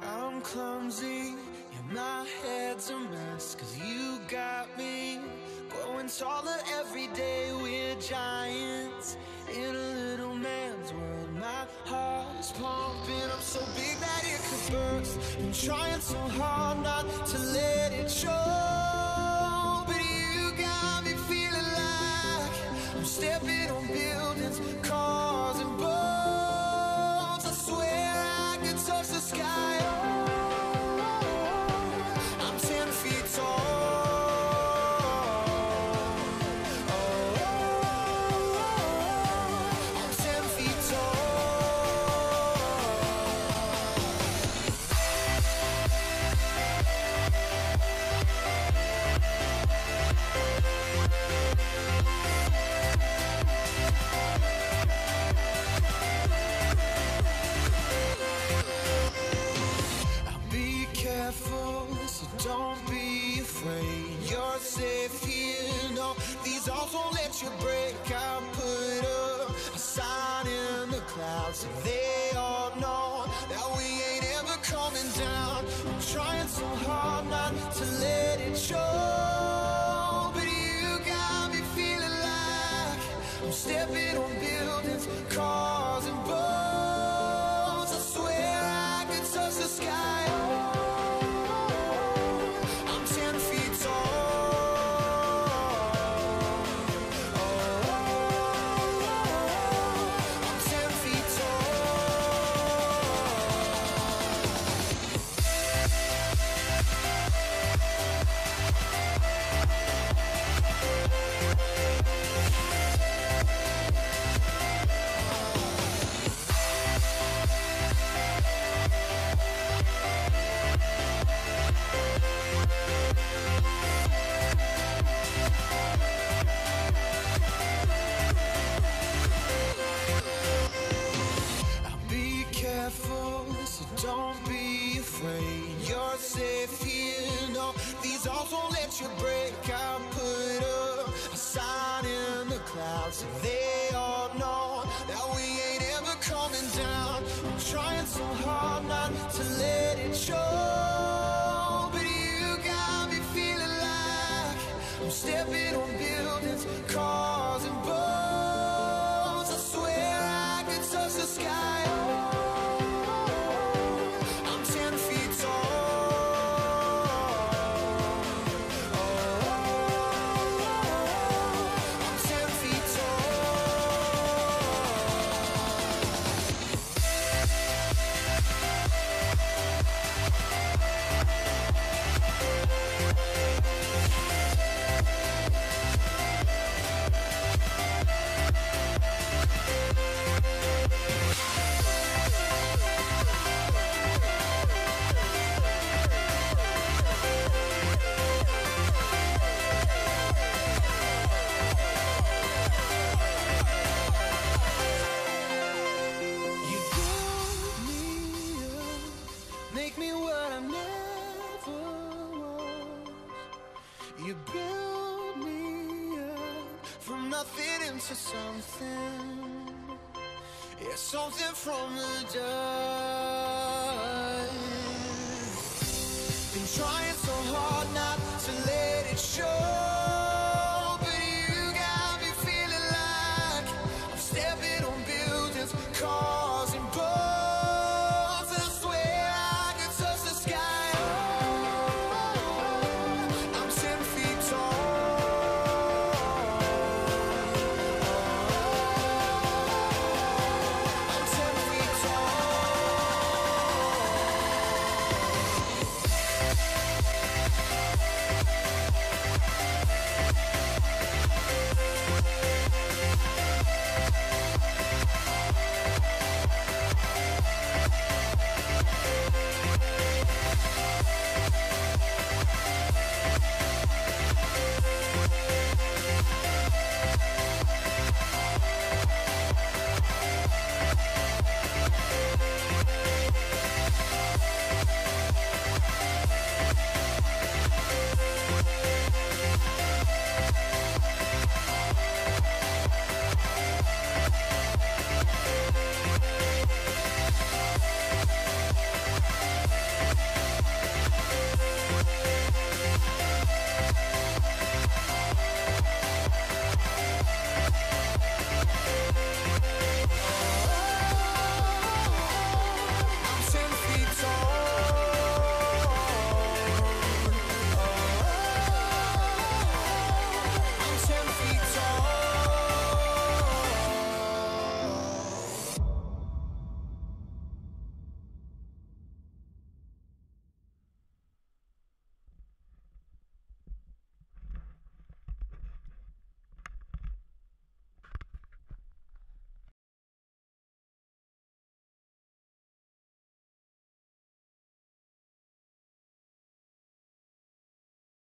I'm clumsy, yeah, my head's a mess, 'cause you got me growing taller every day. We're giants in a little man's world. My heart is pumping up so big that it could burst. Been trying so hard not to let it show, but you got me feeling like I'm stepping on buildings, cars and boats. I swear I could touch the sky. I'm 10 feet tall. I'm 10 feet so don't be afraid. You're safe here, no, these arms won't let you break. I put up a sign in the clouds so they all know that we ain't ever coming down. I'm trying so hard not to let it show, but you got me feeling like I'm stepping on buildings, cars and boats. I swear I could touch the sky. So don't be afraid. You're safe here, no, these arms won't let you break. I put up a sign in the clouds so they all know that we ain't ever coming down. I'm trying so hard not to let it show, but you got me feeling like I'm stepping on buildings, cars and boats. I swear I could touch the sky. Make me what I never was. You build me up from nothing into something. Yeah, something from the dust. Been trying